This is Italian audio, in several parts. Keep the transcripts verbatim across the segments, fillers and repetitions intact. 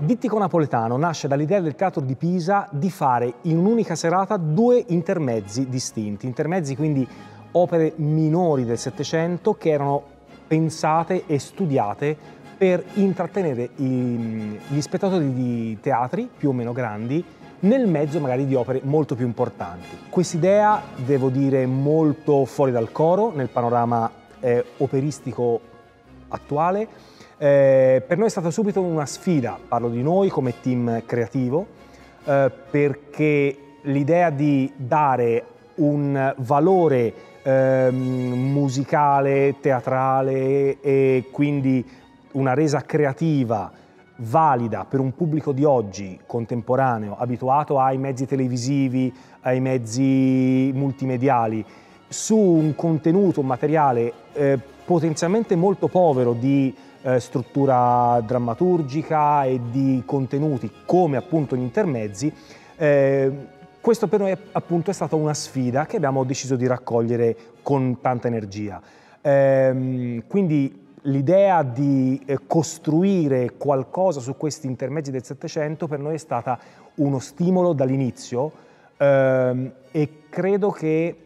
Dittico Napoletano nasce dall'idea del Teatro di Pisa di fare in un'unica serata due intermezzi distinti, intermezzi quindi opere minori del Settecento che erano pensate e studiate per intrattenere gli spettatori di teatri più o meno grandi nel mezzo magari di opere molto più importanti. Quest'idea, devo dire, molto fuori dal coro nel panorama eh, operistico attuale. Eh, per noi è stata subito una sfida, parlo di noi come team creativo, eh, perché l'idea di dare un valore eh, musicale, teatrale e quindi una resa creativa valida per un pubblico di oggi, contemporaneo, abituato ai mezzi televisivi, ai mezzi multimediali, su un contenuto, un materiale eh, potenzialmente molto povero di eh, struttura drammaturgica e di contenuti come appunto gli intermezzi, eh, questo per noi appunto è stata una sfida che abbiamo deciso di raccogliere con tanta energia. Eh, quindi l'idea di eh, costruire qualcosa su questi intermezzi del Settecento per noi è stata uno stimolo dall'inizio ehm, e credo che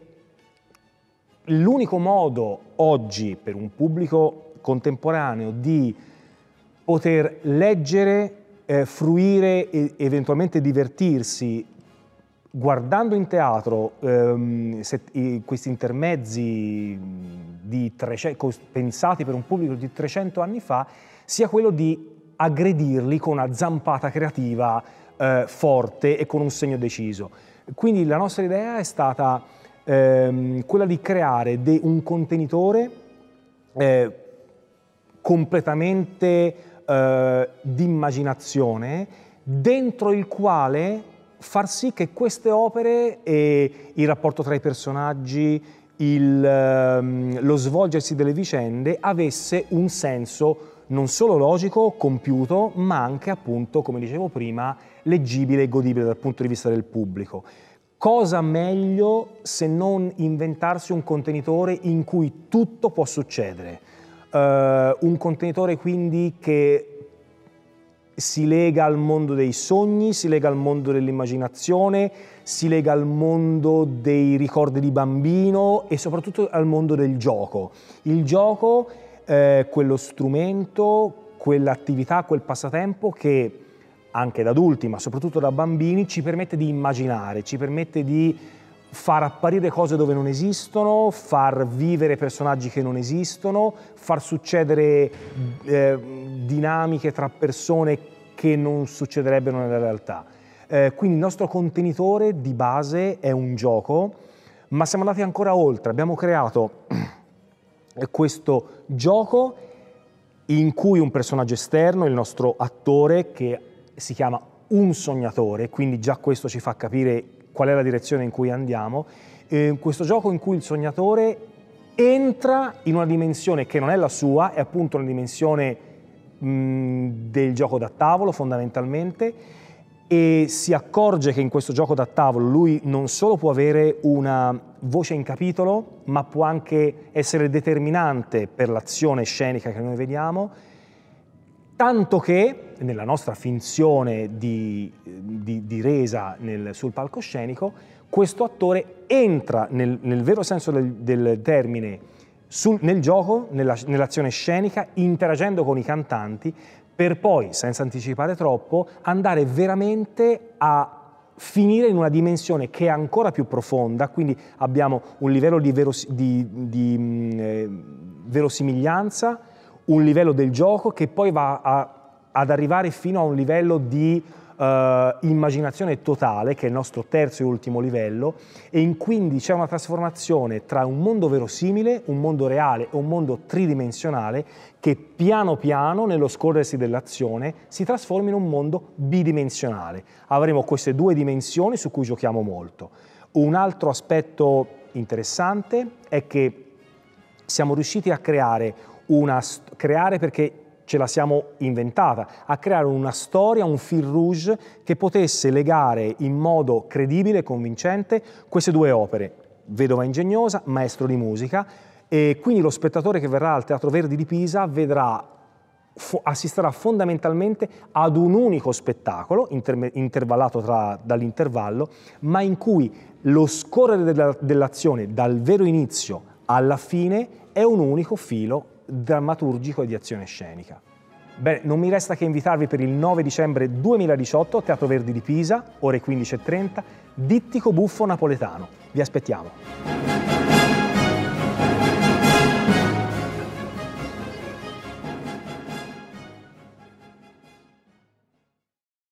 l'unico modo oggi per un pubblico contemporaneo di poter leggere, eh, fruire e eventualmente divertirsi guardando in teatro ehm, se, i, questi intermezzi di trecento, pensati per un pubblico di trecento anni fa, sia quello di aggredirli con una zampata creativa eh, forte e con un segno deciso. Quindi la nostra idea è stata ehm, quella di creare un contenitore eh, completamente eh, di immaginazione, dentro il quale far sì che queste opere e il rapporto tra i personaggi, il, um, lo svolgersi delle vicende avesse un senso non solo logico, compiuto, ma anche appunto, come dicevo prima, leggibile e godibile dal punto di vista del pubblico. Cosa meglio se non inventarsi un contenitore in cui tutto può succedere? Uh, un contenitore quindi che si lega al mondo dei sogni, si lega al mondo dell'immaginazione, si lega al mondo dei ricordi di bambino e soprattutto al mondo del gioco. Il gioco è quello strumento, quell'attività, quel passatempo che anche da adulti, ma soprattutto da bambini, ci permette di immaginare, ci permette di far apparire cose dove non esistono, far vivere personaggi che non esistono, far succedere eh, dinamiche tra persone che non succederebbero nella realtà. Eh, quindi il nostro contenitore di base è un gioco, ma siamo andati ancora oltre. Abbiamo creato questo gioco in cui un personaggio esterno, il nostro attore, che si chiama un sognatore, quindi già questo ci fa capire qual è la direzione in cui andiamo, eh, questo gioco in cui il sognatore entra in una dimensione che non è la sua, è appunto una dimensione mh, del gioco da tavolo fondamentalmente, e si accorge che in questo gioco da tavolo lui non solo può avere una voce in capitolo, ma può anche essere determinante per l'azione scenica che noi vediamo, tanto che nella nostra finzione di, di, di resa nel, sul palcoscenico, questo attore entra nel, nel vero senso del, del termine sul, nel gioco, nella, nell'azione scenica, interagendo con i cantanti, per poi, senza anticipare troppo, andare veramente a finire in una dimensione che è ancora più profonda, quindi abbiamo un livello di, veros di, di eh, verosimiglianza, un livello del gioco che poi va a, ad arrivare fino a un livello di uh, immaginazione totale, che è il nostro terzo e ultimo livello, e in quindi c'è una trasformazione tra un mondo verosimile, un mondo reale e un mondo tridimensionale che piano piano, nello scorrersi dell'azione, si trasforma in un mondo bidimensionale. Avremo queste due dimensioni su cui giochiamo molto. Un altro aspetto interessante è che siamo riusciti a creare Una, creare perché ce la siamo inventata, a creare una storia, un fil rouge che potesse legare in modo credibile e convincente queste due opere, Vedova ingegnosa, Maestro di musica, e quindi lo spettatore che verrà al Teatro Verdi di Pisa vedrà assisterà fondamentalmente ad un unico spettacolo, inter intervallato tra, dall'intervallo, ma in cui lo scorrere della, dell'azione dal vero inizio alla fine è un unico filo drammaturgico e di azione scenica. Bene, non mi resta che invitarvi per il nove dicembre duemiladiciotto a Teatro Verdi di Pisa, ore quindici e trenta, Dittico Buffo Napoletano. Vi aspettiamo!